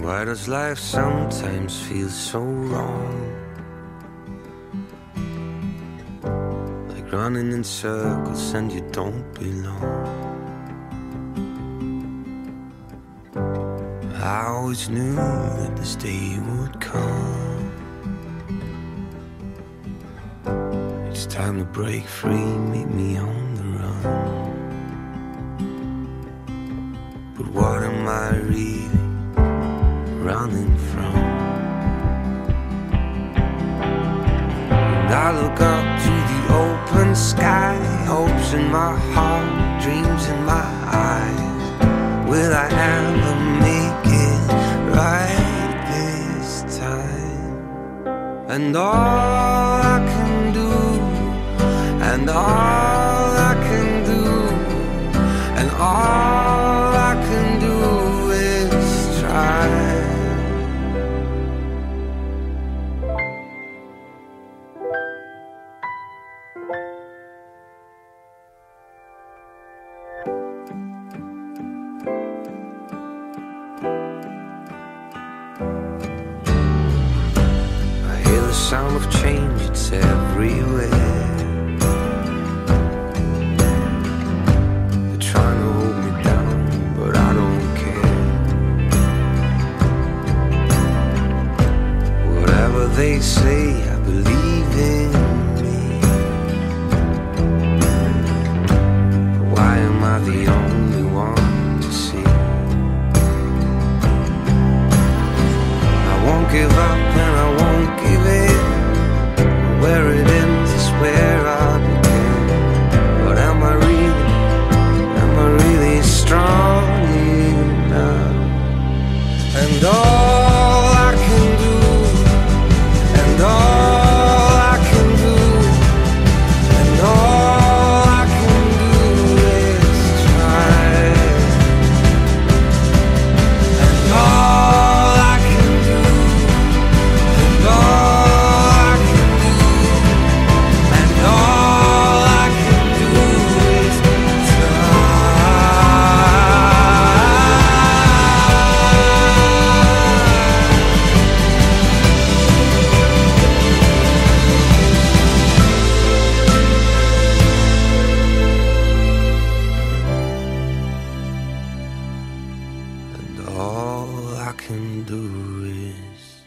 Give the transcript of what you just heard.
Why does life sometimes feel so wrong? Like running in circles and you don't belong. I always knew that this day would come. It's time to break free, meet me on the run. But what am I really running from? And I look up to the open sky, hopes in my heart, dreams in my eyes. Will I ever make it right this time? And all I can do, and all I can do, and all I can do is try. The sound of change, it's everywhere. They're trying to hold me down, but I don't care. Whatever they say, I believe in me. But why am I the only one to see? I won't give up and I won't give in. Where it ends is where I begin. But am I really strong enough? And all I can do, and all I can do, and all I can do is try. And all I can do, and all I can do, and all I can do is try. And all I can do is